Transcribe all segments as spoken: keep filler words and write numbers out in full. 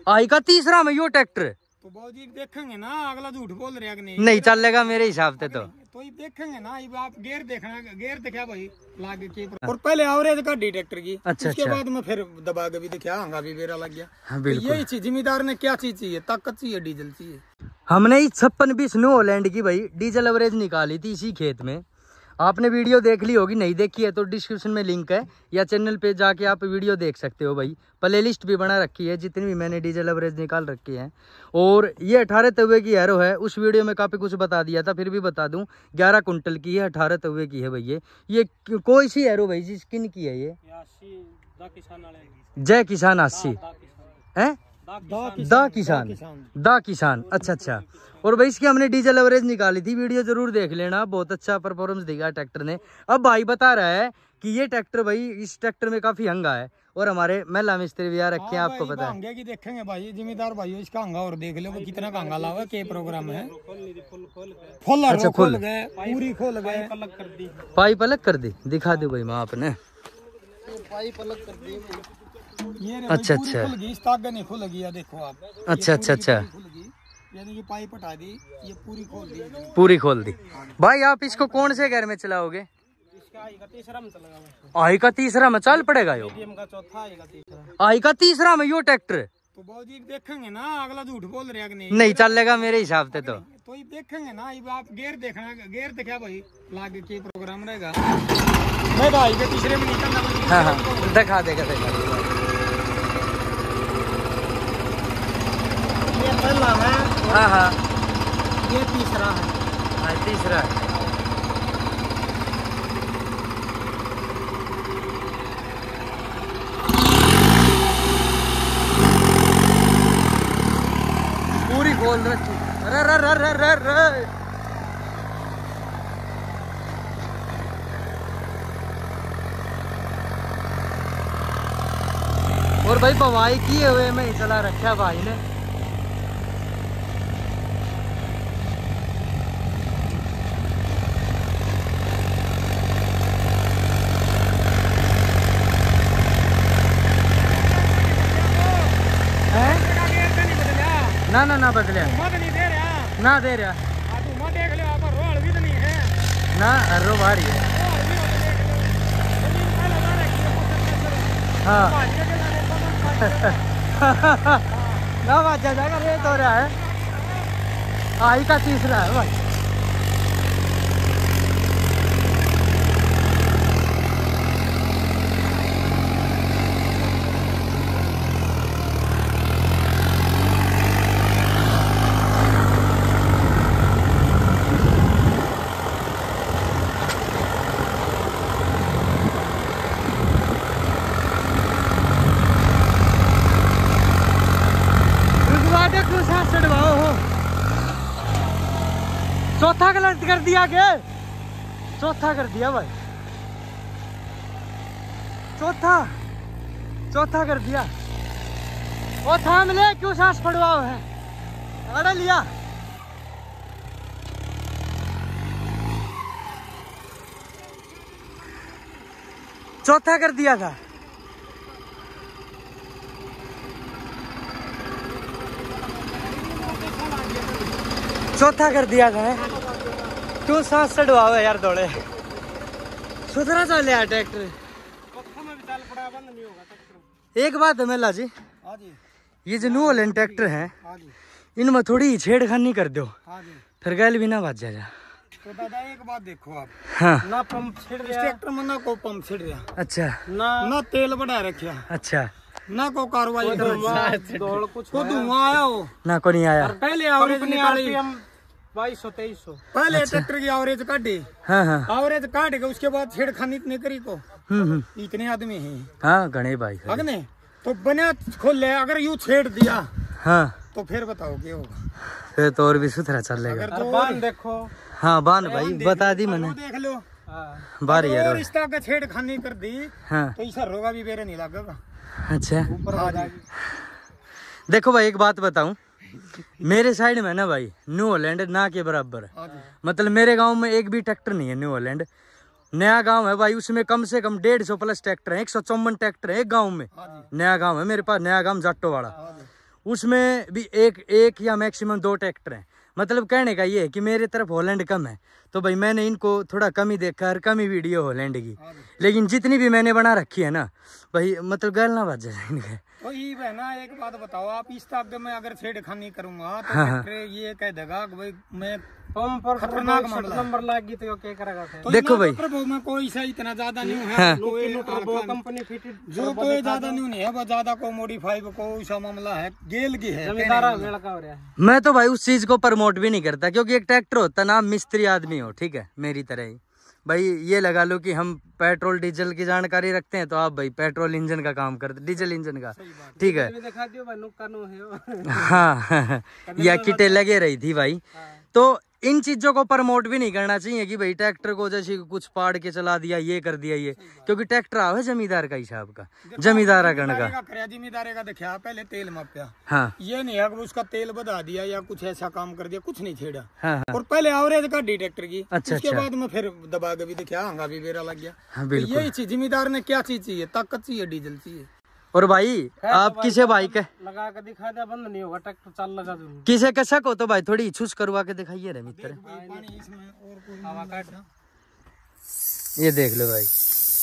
आई का तीसरा में यो ट्रैक्टर तो बाबूजी देखेंगे ना, अगला झूठ बोल रहे हैं नहीं नहीं चलेगा मेरे हिसाब से। तो तो ये देखेंगे ना, ये आप गेयर देखना, गेयर दिखा भाई लागे की और पहले एवरेज का डी ट्रैक्टर की। अच्छा, उसके अच्छा। बाद में फिर दबा के भी दिखा, हंगा भी मेरा लग गया। हाँ, तो बिल्कुल। यही चीज जिम्मेदार ने क्या चीज चाहिए, ताकत चाहिए, डीजल चाहिए। हमने इस छप्पन बीस न्यू हॉलैंड की भाई डीजल एवरेज निकाली थी इसी खेत में। आपने वीडियो देख ली होगी, नहीं देखी है तो डिस्क्रिप्शन में लिंक है या चैनल पे जाके आप वीडियो देख सकते हो भाई। प्लेलिस्ट भी बना रखी है जितनी भी मैंने डीजल एवरेज निकाल रखी है। और ये अठारह तवे की एरो है, उस वीडियो में काफ़ी कुछ बता दिया था, फिर भी बता दूं ग्यारह कुंटल की है, अठारह तवे की है भाई। ये ये कोई सी एरो भाई जी, किन की है ये? जय किसान अस्सी है, दा किसान, दा किसान। अच्छा अच्छा। और भाई इसकी हमने डीजल एवरेज निकाली थी, वीडियो जरूर देख लेना, बहुत अच्छा परफॉर्मेंस दिखा ट्रैक्टर ने। अब भाई बता रहा है कि ये ट्रैक्टर भाई, इस ट्रैक्टर में काफी हंगा है और हमारे महिला मिस्त्री भी आ रखे हैं, आपको पता है। की देखेंगे भाई जिम्मेदार भाई, इसका हंगा और देख लो कितना का हंगा लावा, के प्रोग्राम है। फुल अच्छा, खोल गए, पूरी खोल गए, पाइप अलग कर दी, दिखा दो भाई माँ आपने। पाइप अलग कर दी ये। अच्छा अच्छा, खुल गई, इस तागे नहीं खुल गया, देखो आप। अच्छा अच्छा अच्छा, यानी कि पाइप हटा दी, ये पूरी खोल दी, पूरी खोल दी। भाई आप इसको कौन से घर में चलाओगे? इसका आई का तीसरा में चलेगा। आई का तीसरा में चल पड़ेगा यो? का चौथा आई का तीसरा। आई का तीसरा में यो ट्रैक्टर? तो बाबूजी देखेंगे ना, अगला झूठ बोल रहे हैं नहीं नहीं चलेगा मेरे हिसाब से। तो तो ये देखेंगे ना, ये आप गेयर देखना, गेयर दिखा भाई लागे की प्रोग्राम रहेगा। मैं तो आई के तीसरे में निकलना। हाँ हाँ, दिखा देगा, दिखा। ये पहला है, हाँ हाँ, ये तीसरा है। हाँ तीसरा है। पूरी खोल रखी। अरे रे रे रे रे रे। और भाई बवाई किए हुए में ही चला रखा भाई ने। ना ना ना बदलिया, मत नहीं दे रहा ना दे रहा। आ तू मत देख ले, आप रोड भी तो नहीं है ना, रो भारी है। हाँ ना बाजा जाएगा, रेत हो रहा है। आई का तीसरा है भाई। चौथा गलत कर दिया के, चौथा कर दिया भाई, चौथा चौथा कर दिया। वो थाम ले, क्यों सांस पड़वाओ है, अड़ा लिया। चौथा कर दिया था। चौथा कर दिया था, क्यों सांस चढ़वाओ यार दौड़े। सुधरा चल यार ट्रैक्टर। एक बात है मेला जी, ये जो न्यू हॉलैंड ट्रैक्टर है, इनमें थोड़ी छेड़खानी कर दो, फिर गैल भी ना बाज जा। तो दादा एक बात देखो आप, हाँ, ना पंप छिड़ रहा ट्रैक्टर में, ना को पंप छिड़ रहा। अच्छा, ना ना तेल बढ़ा रखा। अच्छा, ना को कार्रवाई को धुआं आया हो, ना को नहीं आया। पहले एवरेज निकाली बाईस सौ तेईस सौ, पहले ट्रैक्टर की एवरेज काटी। हाँ हाँ, एवरेज काट के उसके बाद छेड़खानी इतने करी को। हम्म, इतने आदमी हैं। हाँ गणे भाई, अगने तो बना खोल ले, अगर यूं छेड़ दिया हाँ तो फिर बताओ क्या होगा। फिर तो और भी सुथरा चलेगा। तो बान देखो, हाँ बान भाई बता दी मैंने, देख लो बारी है रिश्ता का छेड़खानी कर दी, हाँ, तो इसे रोगा भी बेरे नहीं लगेगा। अच्छा ऊपर आ जाएगी। देखो भाई एक बात बताऊं, मेरे साइड में ना भाई न्यू हॉलैंड ना के बराबर है। मतलब मेरे गांव में एक भी ट्रैक्टर नहीं है न्यू हॉलैंड। नया गांव है भाई, उसमें कम से कम डेढ़ सौ प्लस ट्रैक्टर है, एक सौ चौवन ट्रैक्टर है एक गांव में। नया गांव है मेरे पास, नया गांव जाटो वाला। उसमें भी एक एक या मैक्सिमम दो ट्रैक्टर हैं। मतलब कहने का ये है कि मेरे तरफ हॉलैंड कम है, तो भाई मैंने इनको थोड़ा कम ही देखा और कम ही वीडियो हॉलैंड की, लेकिन जितनी भी मैंने बना रखी है ना भाई, मतलब गल ना बज जाए इनके। तो ये है ना, एक बात बताओ, आप इस तक में अगर छेड़खानी करूंगा तो हाँ, हाँ। ये कह देगा कि भाई मैं पंप पर खतरनाक मामला नंबर लाग गई तो क्या करेगा? तो देखो भाई, प्रभु में कोई सा इतना ज्यादा नहीं है, हाँ। कोई कंपनी फिटेड जो कोई ज्यादा नहीं है, वो ज्यादा को मॉडिफाई कोई सा मामला है, गेल की है। जमींदारा मेला का हो रहा है। मैं तो भाई उस चीज को प्रमोट भी नहीं करता, क्योंकि एक ट्रैक्टर होता ना, मिस्त्री आदमी हो, ठीक है, मेरी तरह ही भाई। ये लगा लो कि हम पेट्रोल डीजल की जानकारी रखते हैं, तो आप भाई पेट्रोल इंजन का काम करते, डीजल इंजन का, ठीक है। दिखा दियो भाई, नुक्का नो है। हाँ या किटे लगे रही थी भाई। तो इन चीजों को प्रमोट भी नहीं करना चाहिए कि भाई ट्रैक्टर को जैसे कुछ पाड़ के चला दिया, ये कर दिया ये, क्योंकि ट्रैक्टर आवे जमींदार का हिसाब का, जमींदारा गण का। जिम्मेदार का देखा पहले तेल मापया, हाँ ये नहीं है कि उसका तेल बढ़ा दिया या कुछ ऐसा काम कर दिया, कुछ नहीं छेड़ा। हाँ, हाँ। और पहले एवरेज का डी ट्रैक्टर की, अच्छा, उसके अच्छा। बाद में फिर दबा के भी देखा, हंगा भी बेरा लग गया। हाँ, तो बिल्कुल। यही चीज जिम्मेदार ने क्या चीज चाहिए, ताकत चाहिए, डीजल चाहिए। और भाई आप किसे भाई के लगा के दिखा दे, बंद नहीं होगा ट्रैक्टर, चाल लगा दूं। किसे कैसा को तो भाई थोड़ी छुस करवा के दिखाइए रे मित्र, पानी इसमें और कोई हवा काट। ये देख लो भाई।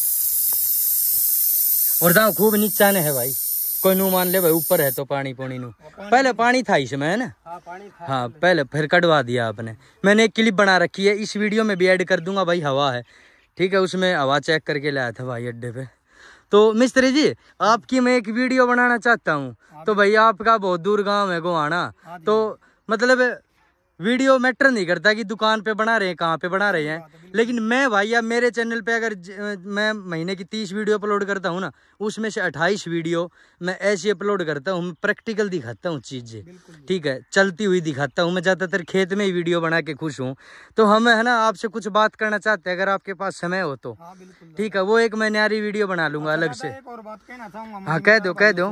और दाव खूब नीचा ने है भाई, कोई नू मान ले भाई ऊपर है तो पानी पानी नू, पहले पानी था इसमें है ना। हाँ पानी था। हाँ पहले फिर कटवा दिया आपने। मैंने एक क्लिप बना रखी है, इस वीडियो में भी ऐड कर दूंगा भाई, हवा है, ठीक है, उसमें हवा चेक करके लाया था भाई अड्डे पे। तो मिस्त्री जी आपकी मैं एक वीडियो बनाना चाहता हूँ, तो भाई आपका बहुत दूर गांव है गोहाना, तो मतलब वीडियो मैटर नहीं करता कि दुकान पे बना रहे हैं, कहाँ पे बना रहे हैं, लेकिन मैं भाई या मेरे चैनल पे अगर ज, मैं महीने की तीस वीडियो अपलोड करता हूँ ना, उसमें से अट्ठाईस वीडियो मैं ऐसी अपलोड करता हूँ, प्रैक्टिकल दिखाता हूँ चीजें, ठीक है, चलती हुई दिखाता हूँ। मैं ज्यादातर खेत में ही वीडियो बना के खुश हूँ। तो हम है ना आपसे कुछ बात करना चाहते हैं, अगर आपके पास समय हो तो, ठीक है, वो एक मैं न्यारी वीडियो बना लूंगा अलग से। एक और बात कहना चाहूंगा। हाँ कह दो कह दो।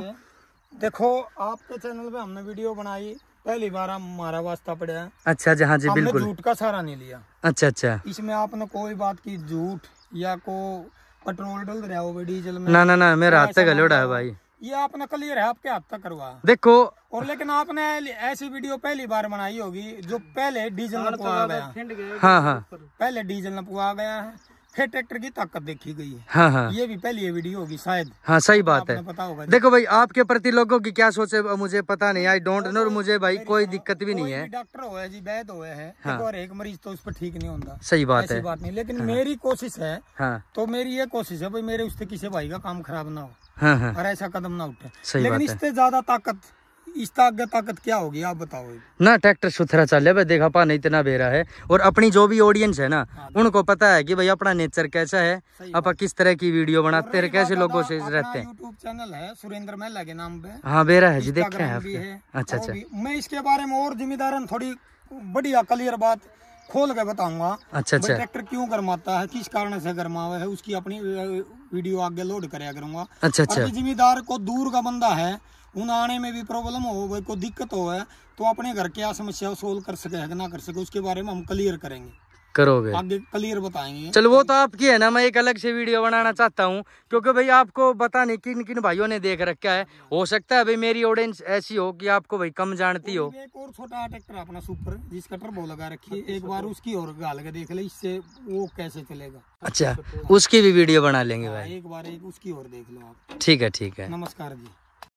देखो आपके चैनल पे हमने वीडियो बनाई, पहली बार हमारा वास्ता पड़ा है। अच्छा जी, हाँ जी हमने बिल्कुल। झूठ का सहारा नहीं लिया। अच्छा अच्छा। इसमें आपने कोई बात की झूठ या को पेट्रोल डल रहा हो डीजल में, ना ना ना मेरा हाथ तक गलोड़ा है भाई, ये आपने क्लियर है, आपके हाथ तक करवा देखो। और लेकिन आपने ऐसी वीडियो पहली बार बनाई होगी जो पहले डीजल न पुआ गया। हाँ हाँ पहले डीजल न पुआ गया है, फिर ट्रैक्टर की ताकत देखी गई है। हाँ हाँ ये भी पहली वीडियो होगी शायद। हाँ सही बात है। पता होगा। देखो भाई आपके प्रति लोगों की क्या सोच है मुझे पता नहीं, आई डोंट नो। मुझे भाई कोई दिक्कत भी नहीं है। डॉक्टर हुए जी, वैद हुए है, हाँ। और एक मरीज तो उस पर ठीक नहीं होता, सही बात ऐसी है। बात नहीं, लेकिन मेरी कोशिश है, हाँ तो मेरी ये कोशिश है भाई मेरे उससे किसी भाई का काम खराब ना हो, हाँ हाँ और ऐसा कदम ना उठे। सही लेकिन बात है। इससे ज्यादा ताकत, इस आगे ताकत क्या होगी आप बताओ। ना ट्रैक्टर सुथरा चले भाई, देखा पा नहीं इतना बेरा है। और अपनी जो भी ऑडियंस है ना, उनको पता है कि भाई अपना नेचर कैसा है, अपन किस तरह की वीडियो बनाते हैं, कैसे लोगों से रहते हैं। यूट्यूब चैनल है सुरेंद्र महिला के नाम पे। हाँ बेरा है जी, देखे हैं भी आपने। है। अच्छा और अच्छा भी- मैं इसके बारे में और जिम्मेदार थोड़ी बढ़िया क्लियर बात खोल के बताऊंगा। अच्छा अच्छा ट्रैक्टर क्यों गरमाता है, किस कारण से गरमावा है, उसकी अपनी वीडियो आगे लोड कराया करूंगा। अच्छा अच्छा और जिम्मेदार को दूर का बंदा है, उन आने में भी प्रॉब्लम हो, कोई दिक्कत हो है, तो अपने घर क्या समस्या सोल्व कर सके है ना कर सके, उसके बारे में हम क्लियर करेंगे, करोगे। आगे क्लियर बताएंगे। चलो वो तो आपकी है ना, मैं एक अलग से वीडियो बनाना चाहता हूँ, क्योंकि भाई आपको पता नहीं किन किन भाइयों ने देख रखा है। हो सकता है भाई मेरी ऑडियंस ऐसी हो कि आपको भाई कम जानती हो। एक और छोटा ट्रैक्टर अपना सुपर, जिसका टर्बो लगा रखी है, एक बार उसकी और गाल के देख ले, इससे वो कैसे चलेगा। अच्छा उसकी भी वीडियो बना लेंगे भाई, एक बार एक उसकी और देख लो आप। ठीक है ठीक है। नमस्कार जी।